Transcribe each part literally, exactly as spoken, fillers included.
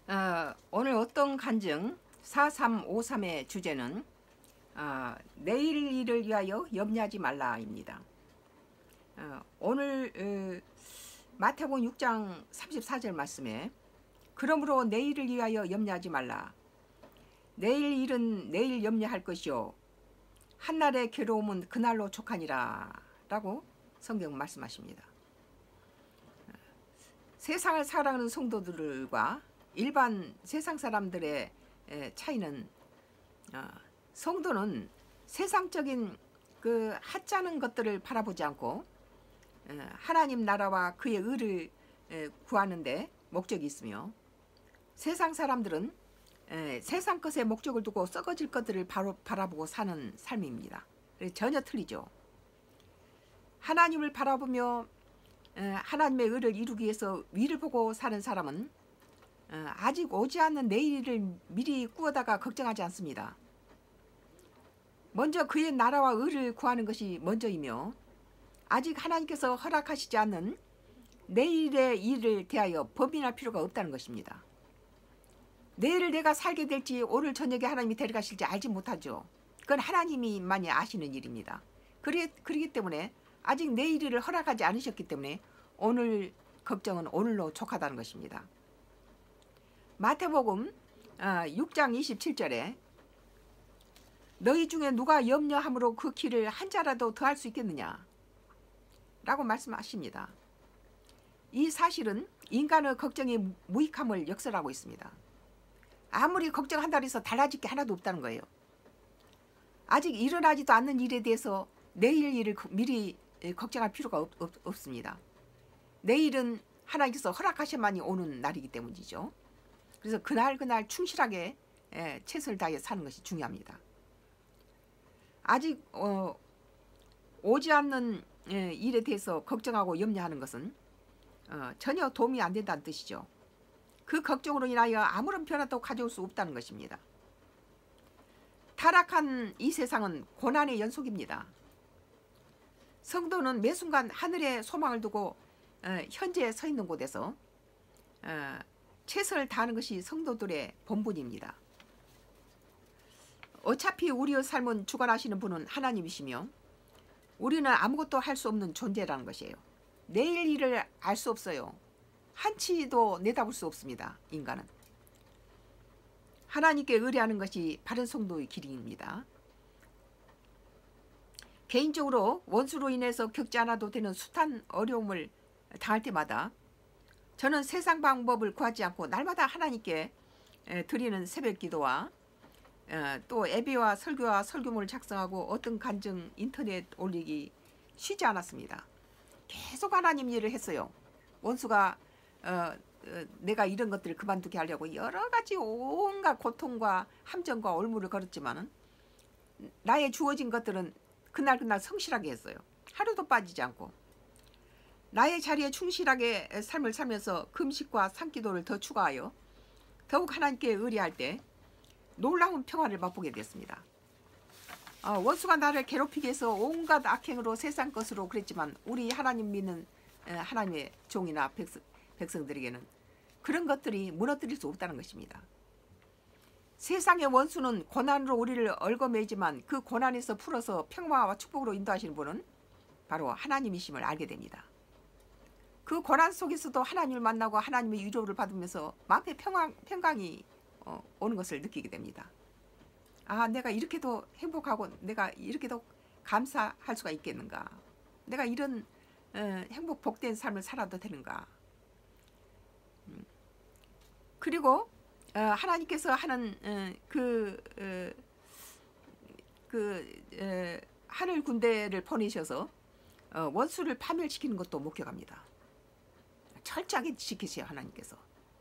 어, 오늘 어떤 간증 사삼오삼의 주제는 어, 내일 일을 위하여 염려하지 말라입니다. 어, 오늘 어, 마태복음 육 장 삼십사 절 말씀에 그러므로 내일을 위하여 염려하지 말라. 내일 일은 내일 염려할 것이요 한날의 괴로움은 그날로 족하니라 라고 성경 말씀하십니다. 세상을 살아가는 성도들과 일반 세상 사람들의 차이는 성도는 세상적인 그 하찮은 것들을 바라보지 않고 하나님 나라와 그의 의를 구하는 데 목적이 있으며, 세상 사람들은 세상 것에 목적을 두고 썩어질 것들을 바로 바라보고 사는 삶입니다. 전혀 틀리죠. 하나님을 바라보며 하나님의 의를 이루기 위해서 위를 보고 사는 사람은 아직 오지 않는 내일을 미리 꾸어다가 걱정하지 않습니다. 먼저 그의 나라와 의를 구하는 것이 먼저이며, 아직 하나님께서 허락하시지 않는 내일의 일을 대하여 범인할 필요가 없다는 것입니다. 내일을 내가 살게 될지 오늘 저녁에 하나님이 데려가실지 알지 못하죠. 그건 하나님이만이 아시는 일입니다. 그리, 그렇기 때문에 아직 내일을 허락하지 않으셨기 때문에 오늘 걱정은 오늘로 족하다는 것입니다. 마태복음 육 장 이십칠 절에 너희 중에 누가 염려함으로 그 길을 한 자라도 더할 수 있겠느냐 라고 말씀하십니다. 이 사실은 인간의 걱정이 무익함을 역설하고 있습니다. 아무리 걱정한다고 해서 달라질 게 하나도 없다는 거예요. 아직 일어나지도 않는 일에 대해서 내일 일을 미리 걱정할 필요가 없, 없, 없습니다. 내일은 하나님께서 허락하셔만이 오는 날이기 때문이죠. 그래서 그날 그날 충실하게 최선을 다해 사는 것이 중요합니다. 아직 어, 오지 않는 일에 대해서 걱정하고 염려하는 것은 어, 전혀 도움이 안 된다는 뜻이죠. 그 걱정으로 인하여 아무런 변화도 가져올 수 없다는 것입니다. 타락한 이 세상은 고난의 연속입니다. 성도는 매 순간 하늘에 소망을 두고 어, 현재 서 있는 곳에서 어, 최선을 다하는 것이 성도들의 본분입니다. 어차피 우리의 삶은 주관하시는 분은 하나님이시며 우리는 아무것도 할 수 없는 존재라는 것이에요. 내일 일을 알 수 없어요. 한치도 내다볼 수 없습니다. 인간은. 하나님께 의뢰하는 것이 바른 성도의 길입니다. 개인적으로 원수로 인해서 겪지 않아도 되는 숱한 어려움을 당할 때마다 저는 세상 방법을 구하지 않고 날마다 하나님께 드리는 새벽 기도와 또 예배와 설교와 설교문을 작성하고 어떤 간증 인터넷 올리기 쉬지 않았습니다. 계속 하나님 일을 했어요. 원수가 어, 어, 내가 이런 것들을 그만두게 하려고 여러 가지 온갖 고통과 함정과 올무를 걸었지만은 나의 주어진 것들은 그날 그날 성실하게 했어요. 하루도 빠지지 않고 나의 자리에 충실하게 삶을 살면서 금식과 산기도를 더 추가하여 더욱 하나님께 의뢰할 때 놀라운 평화를 맛보게 됐습니다. 어, 원수가 나를 괴롭히기 위해서 온갖 악행으로 세상 것으로 그랬지만 우리 하나님 믿는 에, 하나님의 종이나 백성, 백성들에게는 그런 것들이 무너뜨릴 수 없다는 것입니다. 세상의 원수는 고난으로 우리를 얽어매지만 그 고난에서 풀어서 평화와 축복으로 인도하시는 분은 바로 하나님이심을 알게 됩니다. 그 고난 속에서도 하나님을 만나고 하나님의 위로를 받으면서 마음의 평강, 평강이 어, 오는 것을 느끼게 됩니다. 아, 내가 이렇게도 행복하고 내가 이렇게도 감사할 수가 있겠는가? 내가 이런 어, 행복 복된 삶을 살아도 되는가? 음. 그리고 어, 하나님께서 하는 어, 그, 어, 그 어, 하늘 군대를 보내셔서 어, 원수를 파멸시키는 것도 목격합니다. 철저하게 지키세요, 하나님께서.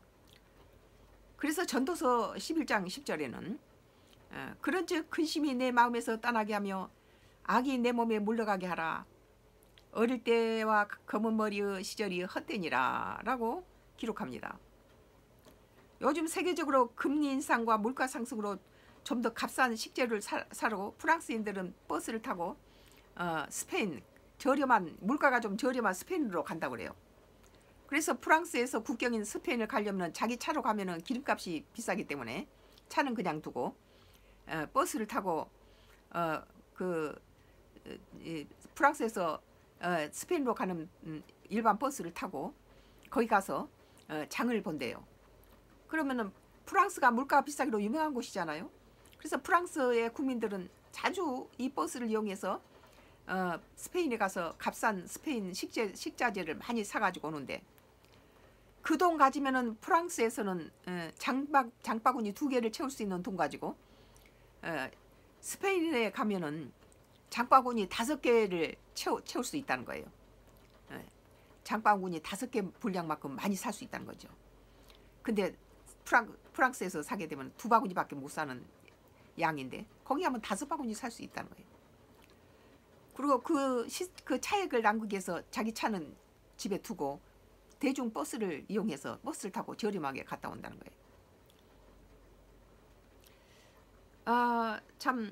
그래서 전도서 십일 장 십 절에는 어, 그런즉 근심이 내 마음에서 떠나게 하며 악이 내 몸에 물러가게 하라. 어릴 때와 검은 머리의 시절이 헛되니라 라고 기록합니다. 요즘 세계적으로 금리 인상과 물가 상승으로 좀 더 값싼 식재료를 사, 사러 프랑스인들은 버스를 타고 어, 스페인 저렴한 물가가 좀 저렴한 스페인으로 간다고 그래요. 그래서 프랑스에서 국경인 스페인을 가려면 자기 차로 가면은 기름값이 비싸기 때문에 차는 그냥 두고 어, 버스를 타고 어, 그 이, 프랑스에서 어, 스페인으로 가는 음, 일반 버스를 타고 거기 가서 어, 장을 본대요. 그러면은 프랑스가 물가가 비싸기로 유명한 곳이잖아요. 그래서 프랑스의 국민들은 자주 이 버스를 이용해서 어, 스페인에 가서 값싼 스페인 식재, 식자재를 많이 사가지고 오는데 그 돈 가지면은 프랑스에서는 어, 장바, 장바구니 두 개를 채울 수 있는 돈 가지고 어, 스페인에 가면은 장바구니 다섯 개를 채우, 채울 수 있다는 거예요. 어, 장바구니 다섯 개 분량만큼 많이 살 수 있다는 거죠. 근데 프랑, 프랑스에서 사게 되면 두 바구니밖에 못 사는 양인데 거기 가면 다섯 바구니 살 수 있다는 거예요. 그리고 그, 시, 그 차액을 남기기 위해서 자기 차는 집에 두고 대중 버스를 이용해서 버스를 타고 저렴하게 갔다 온다는 거예요. 아, 참,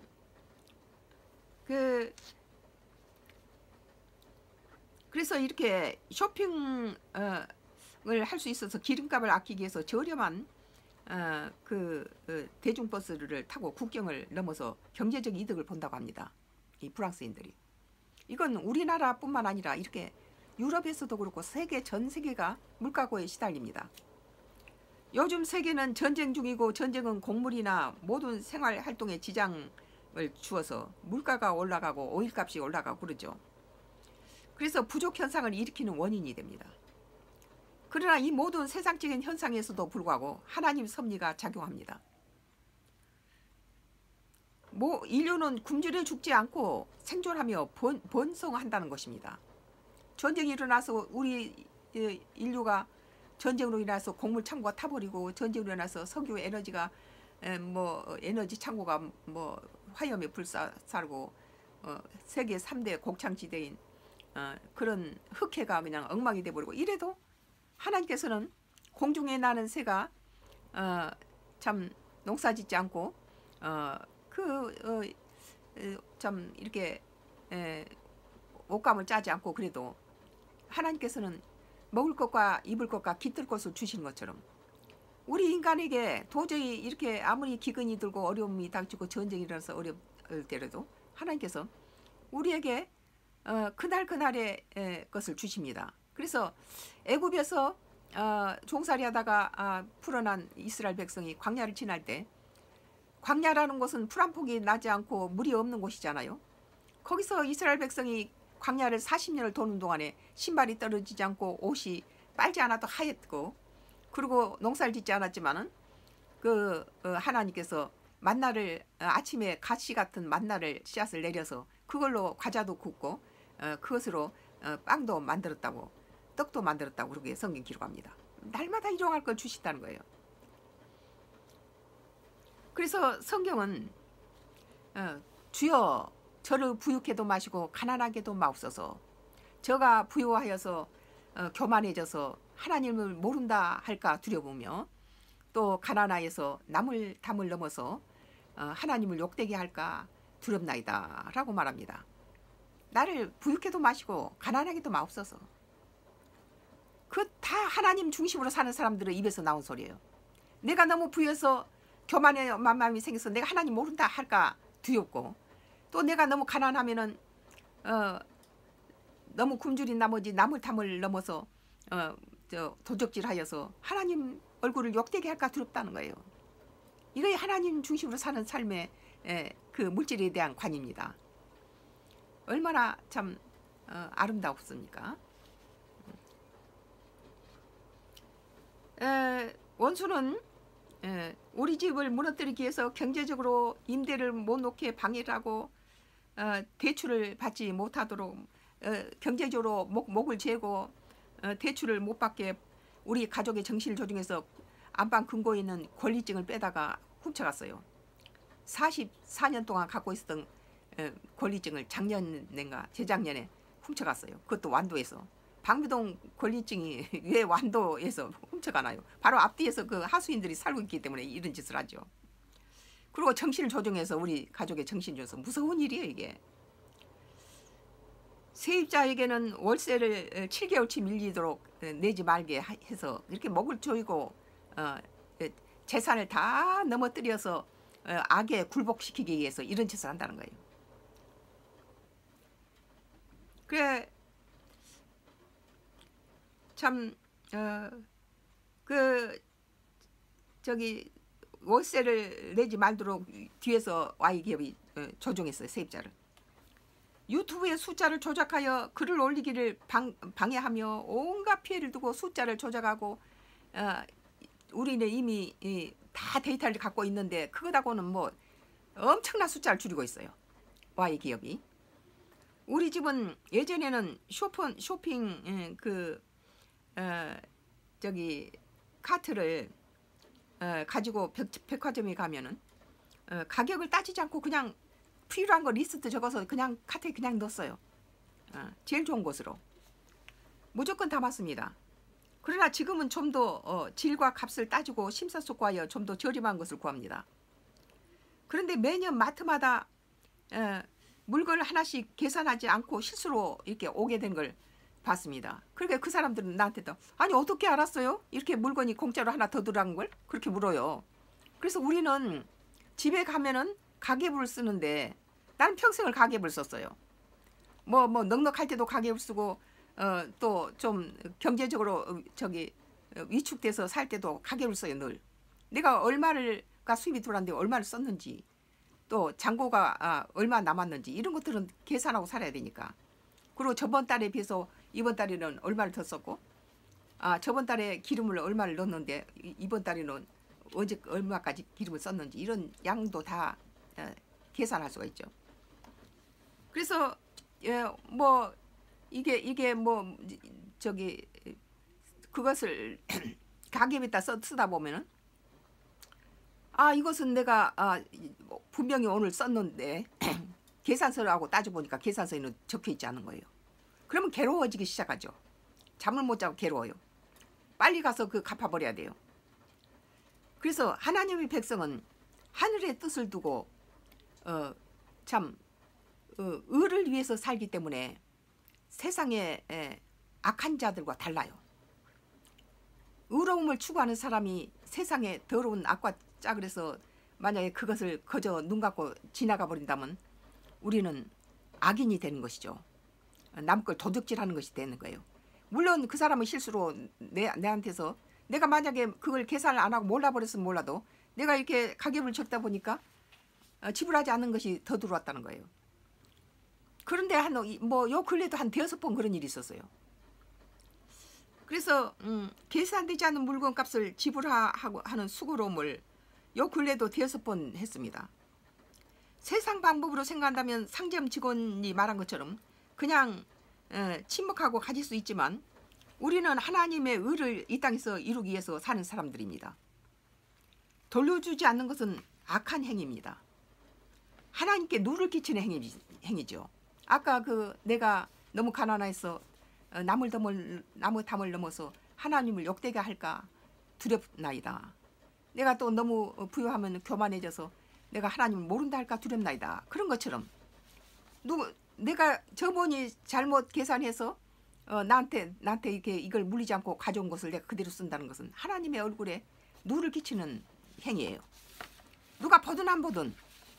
그, 그래서 이렇게 쇼핑을 할 수 있어서 기름값을 아끼기 위해서 저렴한 어, 그 어, 대중버스를 타고 국경을 넘어서 경제적 이득을 본다고 합니다. 이 프랑스인들이. 이건 우리나라뿐만 아니라 이렇게 유럽에서도 그렇고 세계 전 세계가 물가고에 시달립니다. 요즘 세계는 전쟁 중이고 전쟁은 곡물이나 모든 생활 활동에 지장을 주어서 물가가 올라가고 오일값이 올라가고 그러죠. 그래서 부족 현상을 일으키는 원인이 됩니다. 그러나 이 모든 세상적인 현상에서도 불구하고 하나님 섭리가 작용합니다. 뭐 인류는 굶주려 죽지 않고 생존하며 번, 번성한다는 것입니다. 전쟁이 일어나서 우리 인류가 전쟁으로 인해서 곡물 창고가 타버리고 전쟁으로 인해서 석유 에너지가 뭐 에너지 창고가 뭐 화염에 불살고 어, 세계 삼 대 곡창지대인 어, 그런 흑해가 그냥 엉망이 돼버리고 이래도 하나님께서는 공중에 나는 새가 어, 참 농사짓지 않고 어, 그 참 어, 이렇게 에, 옷감을 짜지 않고 그래도 하나님께서는 먹을 것과 입을 것과 깃들 것을 주시는 것처럼 우리 인간에게 도저히 이렇게 아무리 기근이 들고 어려움이 닥치고 전쟁이 일어나서 어려울 때라도 하나님께서 우리에게 어, 그날 그날의 에, 것을 주십니다. 그래서 애굽에서 어, 종살이하다가 아, 풀어난 이스라엘 백성이 광야를 지날 때 광야라는 곳은 풀 한 폭이 나지 않고 물이 없는 곳이잖아요. 거기서 이스라엘 백성이 광야를 사십 년을 도는 동안에 신발이 떨어지지 않고 옷이 빨지 않아도 하얗고 그리고 농사를 짓지 않았지만은 그 어, 하나님께서 만나를 어, 아침에 가시 같은 만나를 씨앗을 내려서 그걸로 과자도 굽고 어, 그것으로 어, 빵도 만들었다고 떡도 만들었다고 그렇게 성경 기록합니다. 날마다 일용할 걸 주신다는 거예요. 그래서 성경은 어, 주여 저를 부유케도 마시고 가난하게도 마옵소서. 저가 부유하여서 어, 교만해져서 하나님을 모른다 할까 두려우며 또 가난하여서 남을 담을 넘어서 어, 하나님을 욕되게 할까 두렵나이다 라고 말합니다. 나를 부유케도 마시고 가난하게도 마옵소서. 그 다 하나님 중심으로 사는 사람들의 입에서 나온 소리예요. 내가 너무 부여서 교만의 마음이 생겨서 내가 하나님 모른다 할까 두렵고 또 내가 너무 가난하면은 어, 너무 굶주린 나머지 남을 탐을 넘어서 어, 저 도적질하여서 하나님 얼굴을 욕되게 할까 두렵다는 거예요. 이게 하나님 중심으로 사는 삶의 에, 그 물질에 대한 관입니다. 얼마나 참 어, 아름다웠습니까? 에, 원수는 에, 우리 집을 무너뜨리기 위해서 경제적으로 임대를 못 놓게 방해를 하고 어, 대출을 받지 못하도록 어, 경제적으로 목, 목을 재고 어, 대출을 못 받게 우리 가족의 정신을 조종해서 안방 금고에 있는 권리증을 빼다가 훔쳐갔어요. 사십사 년 동안 갖고 있었던 어, 권리증을 작년인가 재작년에 훔쳐갔어요. 그것도 완도에서. 방배동 권리증이 왜 완도에서 훔쳐가나요? 바로 앞뒤에서 그 하수인들이 살고 있기 때문에 이런 짓을 하죠. 그리고 정신을 조종해서 우리 가족의 정신을 줘서 무서운 일이에요 이게. 세입자에게는 월세를 칠 개월치 밀리도록 내지 말게 해서 이렇게 목을 조이고 어, 재산을 다 넘어뜨려서 어, 악에 굴복시키기 위해서 이런 짓을 한다는 거예요. 그래 참 어, 그 저기 월세를 내지 말도록 뒤에서 와이 기업이 어, 조종했어요. 세입자를. 유튜브에 숫자를 조작하여 글을 올리기를 방, 방해하며 온갖 피해를 두고 숫자를 조작하고 어, 우리는 이미 이, 다 데이터를 갖고 있는데 그거다고는 뭐 엄청난 숫자를 줄이고 있어요. 와이 기업이. 우리 집은 예전에는 쇼핑, 쇼핑 예, 그 어, 저기 카트를 어, 가지고 백, 백화점에 가면은 어, 가격을 따지지 않고 그냥 필요한 거 리스트 적어서 그냥 카트에 그냥 넣었어요. 어, 제일 좋은 곳으로 무조건 담았습니다. 그러나 지금은 좀 더 어, 질과 값을 따지고 심사숙고하여 좀 더 저렴한 것을 구합니다. 그런데 매년 마트마다 어, 물건을 하나씩 계산하지 않고 실수로 이렇게 오게 된 걸 봤습니다. 그러니까 그 사람들은 나한테도 아니 어떻게 알았어요? 이렇게 물건이 공짜로 하나 더 들어간 걸? 그렇게 물어요. 그래서 우리는 집에 가면은 가계부를 쓰는데 나는 평생을 가계부를 썼어요. 뭐 뭐 넉넉할 때도 가계부를 쓰고 어, 또 좀 경제적으로 저기 위축돼서 살 때도 가계부를 써요. 늘 내가 얼마가 수입이 들어왔는데 얼마를 썼는지 또 잔고가 아, 얼마 남았는지 이런 것들은 계산하고 살아야 되니까. 그리고 저번 달에 비해서 이번 달에는 얼마를 더 썼고 아 저번 달에 기름을 얼마를 넣었는데 이번 달에는 언제 얼마까지 기름을 썼는지 이런 양도 다 어, 계산할 수가 있죠. 그래서 예, 뭐 이게 이게 뭐 저기 그것을 가계에다 쓰다 보면은 아 이것은 내가 아, 분명히 오늘 썼는데 계산서하고 따져보니까 계산서에는 적혀있지 않은 거예요. 그러면 괴로워지기 시작하죠. 잠을 못 자고 괴로워요. 빨리 가서 그 갚아버려야 돼요. 그래서 하나님의 백성은 하늘의 뜻을 두고 어, 참 어, 의를 위해서 살기 때문에 세상의 에, 악한 자들과 달라요. 의로움을 추구하는 사람이 세상에 더러운 악과 짝을해서 만약에 그것을 그저 눈 감고 지나가 버린다면 우리는 악인이 되는 것이죠. 남 걸 도둑질하는 것이 되는 거예요. 물론 그 사람은 실수로 내, 내한테서 내가 만약에 그걸 계산을 안 하고 몰라버렸으면 몰라도 내가 이렇게 가계부를 적다 보니까 지불하지 않는 것이 더 들어왔다는 거예요. 그런데 한 뭐 요 근래도 한 대여섯 번 그런 일이 있었어요. 그래서 음, 계산되지 않는 물건 값을 지불하고 하는 수고로움을 요 근래도 대여섯 번 했습니다. 세상 방법으로 생각한다면 상점 직원이 말한 것처럼 그냥 에, 침묵하고 가질 수 있지만 우리는 하나님의 의를 이 땅에서 이루기 위해서 사는 사람들입니다. 돌려주지 않는 것은 악한 행위입니다. 하나님께 누를 끼치는 행위, 행위죠. 아까 그 내가 너무 가난해서 남을 담을 나무 담을 넘어서 하나님을 욕되게 할까 두렵나이다. 내가 또 너무 부유하면 교만해져서 내가 하나님을 모른다 할까 두렵나이다. 그런 것처럼 누구 내가 저번이 잘못 계산해서 어, 나한테 나한테 이렇게 이걸 물리지 않고 가져온 것을 내가 그대로 쓴다는 것은 하나님의 얼굴에 누를 끼치는 행위예요. 누가 보든 안 보든.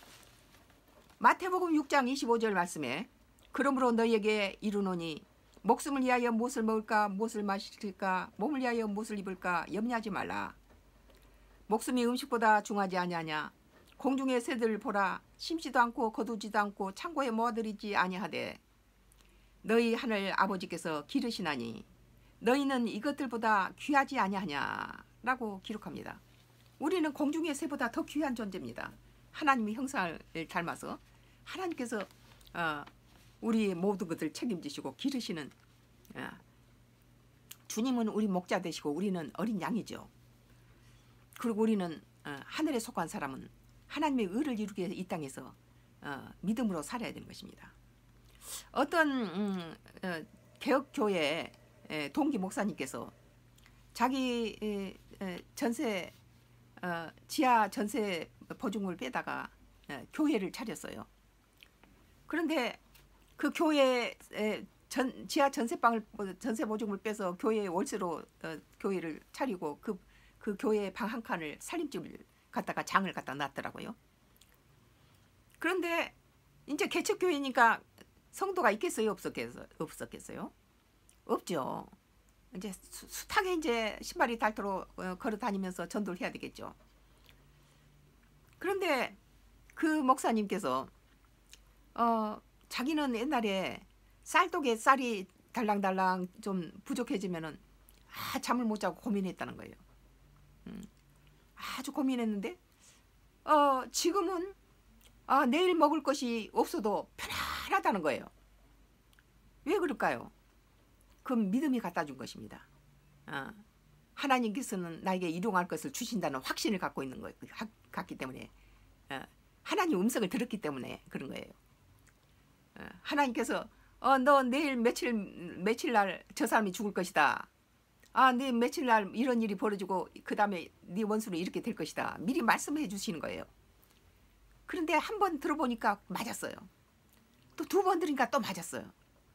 마태복음 육 장 이십오 절 말씀에 그러므로 너희에게 이르노니 목숨을 위하여 무엇을 먹을까 무엇을 마실까 몸을 위하여 무엇을 입을까 염려하지 말라. 목숨이 음식보다 중하지 아니하냐. 공중의 새들을 보라. 심지도 않고 거두지도 않고 창고에 모아들이지 아니하되 너희 하늘 아버지께서 기르시나니 너희는 이것들보다 귀하지 아니하냐 라고 기록합니다. 우리는 공중의 새보다 더 귀한 존재입니다. 하나님의 형상을 닮아서 하나님께서 어, 우리 모든 것을 책임지시고 기르시는 어, 주님은 우리 목자 되시고 우리는 어린 양이죠. 그리고 우리는 어, 하늘에 속한 사람은 하나님의 의를 이루기 위해서 이 땅에서 어, 믿음으로 살아야 되는 것입니다. 어떤 음, 어, 개혁교회 동기 목사님께서 자기 에, 에, 전세 어, 지하 전세 보증을 빼다가 에, 교회를 차렸어요. 그런데 그 교회 전 지하 전세방을 전세 보증을 빼서 교회 월세로 어, 교회를 차리고 그, 그 교회 방 한 칸을 살림집을 갖다가 장을 갖다 놨더라고요. 그런데 이제 개척교회니까 성도가 있겠어요, 없었겠어요? 없었겠어요? 없죠. 이제 숱하게 이제 신발이 닳도록 걸어 다니면서 전도를 해야 되겠죠. 그런데 그 목사님께서 어 자기는 옛날에 쌀독에 쌀이 달랑달랑 좀 부족해지면은 아 잠을 못 자고 고민했다는 거예요. 음, 아주 고민했는데 어 지금은 아 내일 먹을 것이 없어도 편안하다는 거예요. 왜 그럴까요? 그 믿음이 갖다 준 것입니다. 어, 하나님께서는 나에게 일용할 것을 주신다는 확신을 갖고 있는 거 같기 때문에 어, 하나님 음성을 들었기 때문에 그런 거예요. 어, 하나님께서 어, 너 내일 며칠 며칠 날 저 사람이 죽을 것이다. 아, 내 며칠 날 이런 일이 벌어지고 그 다음에 네 원수는 이렇게 될 것이다. 미리 말씀해 주시는 거예요. 그런데 한 번 들어보니까 맞았어요. 또 두 번 들으니까 또 맞았어요.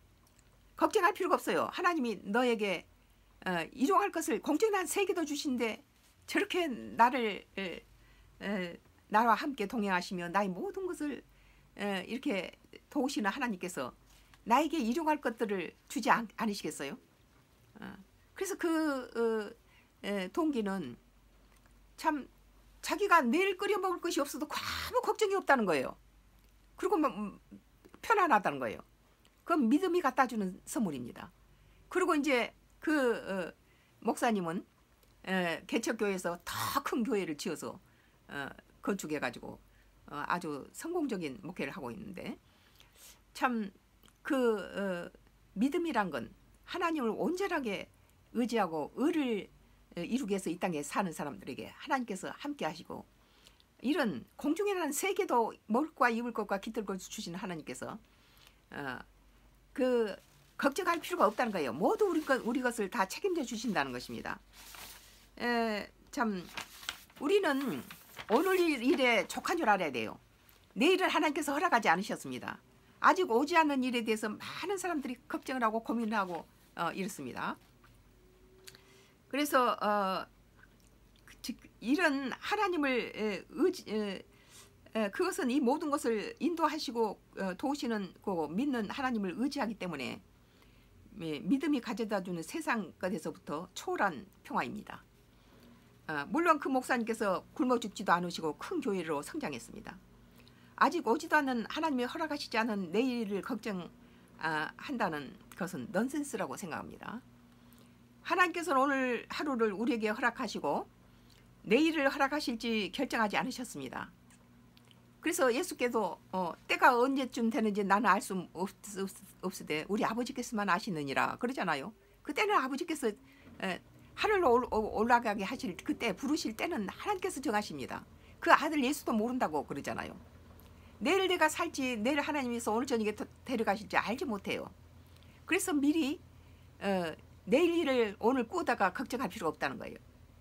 걱정할 필요가 없어요. 하나님이 너에게 어, 일용할 것을 공정한 세계도 주신데 저렇게 나를 에, 에, 나와 함께 동행하시며 나의 모든 것을 에, 이렇게 도우시는 하나님께서 나에게 일용할 것들을 주지 않, 않으시겠어요? 어, 그래서 그 어, 에, 동기는 참 자기가 내일 끓여 먹을 것이 없어도 아무 걱정이 없다는 거예요. 그리고 뭐, 편안하다는 거예요. 그건 믿음이 갖다 주는 선물입니다. 그리고 이제 그 어, 목사님은 에, 개척교회에서 더 큰 교회를 지어서 어, 건축해 가지고 어, 아주 성공적인 목회를 하고 있는데 참 그 어, 믿음이란 건 하나님을 온전하게 의지하고 의를 이루기 위해서 이 땅에 사는 사람들에게 하나님께서 함께 하시고 이런 공중이라는 세계도 먹을 것과 입을 것과 깃들 것을 주시는 하나님께서 어, 그 걱정할 필요가 없다는 거예요. 모두 우리 것 우리 것을 다 책임져 주신다는 것입니다. 에, 참 우리는 오늘 일에 족한 줄 알아야 돼요. 내일을 하나님께서 허락하지 않으셨습니다. 아직 오지 않는 일에 대해서 많은 사람들이 걱정을 하고 고민을 하고 어, 이렇습니다. 그래서 어, 즉 이런 하나님을 의지 에, 에, 그것은 이 모든 것을 인도하시고 어, 도우시는 고 믿는 하나님을 의지하기 때문에 예, 믿음이 가져다주는 세상 것에서부터 초월한 평화입니다. 어, 물론 그 목사님께서 굶어 죽지도 않으시고 큰 교회로 성장했습니다. 아직 오지도 않는 하나님이 허락하시지 않은 내일을 걱정한다는 것은 넌센스라고 생각합니다. 하나님께서는 오늘 하루를 우리에게 허락하시고 내일을 허락하실지 결정하지 않으셨습니다. 그래서 예수께서 어, 때가 언제쯤 되는지 나는 알 수 없으되 우리 아버지께서만 아시느니라 그러잖아요. 그때는 아버지께서 에, 하늘로 올라가게 하실 그때 부르실 때는 하나님께서 정하십니다. 그 아들 예수도 모른다고 그러잖아요. 내일 내가 살지 내일 하나님께서 오늘 저녁에 데려가실지 알지 못해요. 그래서 미리 어, 내일 일을 오늘 꾸다가 걱정할 필요가 없다는 거예요.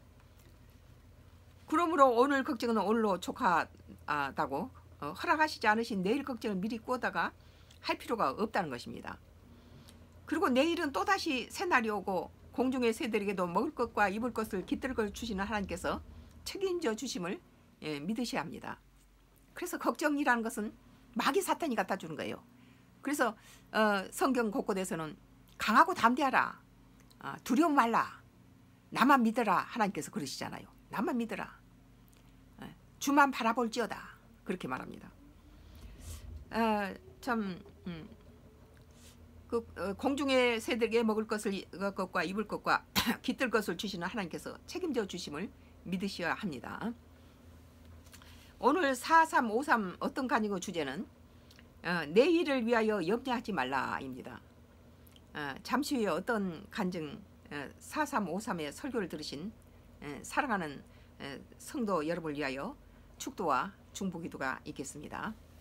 그러므로 오늘 걱정은 오늘로 족하다고 어, 허락하시지 않으신 내일 걱정을 미리 꾸다가 할 필요가 없다는 것입니다. 그리고 내일은 또다시 새날이 오고 공중의 새들에게도 먹을 것과 입을 것을 깃들 걸 주시는 하나님께서 책임져 주심을 예, 믿으셔야 합니다. 그래서 걱정이라는 것은 마귀 사탄이 갖다 주는 거예요. 그래서 어, 성경 곳곳에서는 강하고 담대하라, 어, 두려움 말라, 나만 믿어라 하나님께서 그러시잖아요. 나만 믿어라, 어, 주만 바라볼지어다 그렇게 말합니다. 어, 참 음, 그, 어, 공중의 새들에게 먹을 것을 것과 입을 것과 깃들 것을 주시는 하나님께서 책임져 주심을 믿으셔야 합니다. 오늘 사삼오삼 어떤 간증의 주제는 어, 내일을 위하여 염려하지 말라입니다. 어, 잠시 후에 어떤 간증 어, 사삼오삼의 설교를 들으신 에, 사랑하는 에, 성도 여러분을 위하여 축도와 중보기도가 있겠습니다.